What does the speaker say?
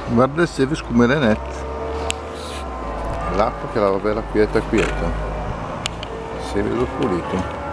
Guarda il Sevis come è net. L'acqua che la va bella quieta quieta. Sevis pulito.